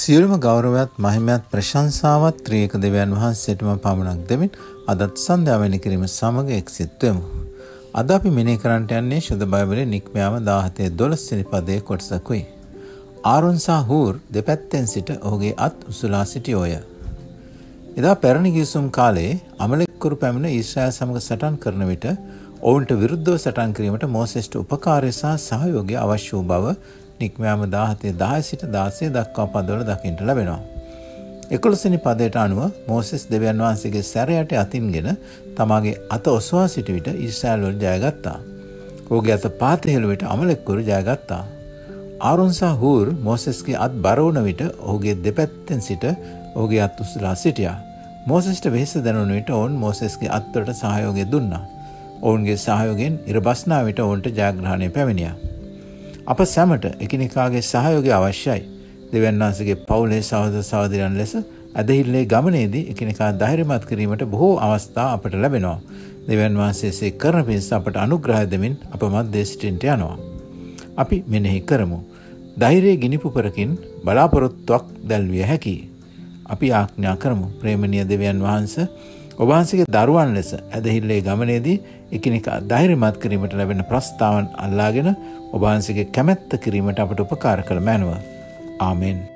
සියලුම ගෞරවයත් මහිමයත් ප්‍රශංසාවත් ත්‍රිඑක දෙවියන් වහන්සේටම පමණක් දෙමින් අදත් සන්ධ්‍යාවැනි කිරීම සමග එක්සිත් වෙමු. අද අපි මෙනෙහි කරන්නට යන්නේ ශුද්ධ බයිබලයේ නික්මයාම 17:12 වෙනි පදයේ කොටසකුයි. ආරොන් සහ හූර් දෙපැත්තෙන් සිට ඔහුගේ අත් උසුලා සිටියෝය. එදා පැරණි ගිවිසුම් කාලයේ අමලෙක්කරු පැමිණ ඊශ්‍රායල් සමග සටන් කරන විට ඔවුන්ට විරුද්ධව සටන් කිරීමට මෝසෙස්ට උපකාරය සහ සහයෝගය අවශ්‍ය වූ බව නික්මයාම 17:10 සිට 16 දක්වා පදවල දකින්නට ලැබෙනවා. 11 වෙනි පදයට අනුව මෝසෙස් දෙවියන් වහන්සේගේ සැරයට අතින්ගෙන තමාගේ අත ඔසවා සිටි විට ඊශ්‍රායල් වල ජයගත්තා. ඔහුගේ අත පාතහෙළු විට අමලෙක්කරු ජයගත්තා. ආරොන් සහ හූර් මෝසෙස්ගේ අත් බර වුණ විට ඔහුගේ දෙපැත්තෙන් සිට ඔහුගේ අත් උසලා සිටියා. මෝසෙස්ට වෙහෙස දැනුණු විට ඔවුන් මෝසෙස්ගේ අත්වලට සහයෝගය දුන්නා. ඔවුන්ගේ සහයෝගයෙන් ඉරබස්නා විට ඔවුන්ට ජයග්‍රහණය පැමිණියා. අප සැමට එකිනෙකාගේ සහයෝගය අවශ්‍යයි. දෙවියන් වහන්සේගේ පවුලේ සහෝදර සහෝදරයන් ලෙස ඇදහිල්ලේ ගමනේදී එකිනෙකා ධෛර්යමත් කිරීමට බොහෝ අවස්ථා අපට ලැබෙනවා. දෙවියන් වහන්සේ කරන පිණිස අපට අනුග්‍රහය දෙමින් අප මැද සිටින්නට යනවා. අපි මෙනෙහි කරමු. ධෛර්යයේ ගිනිපුපරකින් බලාපොරොත්තුවක් දැල්විය හැකියි. අපි ආඥා කරමු. ප්‍රේමණීය දෙවියන් වහන්සේ ඔබ වහන්සේගේ දරුවන් ලෙස ඇදහිල්ලේ ගමනේදී එකිනෙකා ධෛර්යමත් කිරීමට ලැබෙන ප්‍රස්තාවන් අල්ලාගෙන ඔබ වහන්සේගේ කැමැත්ත කිරීමට අපට උපකාර කළ මැනව. ආමෙන්.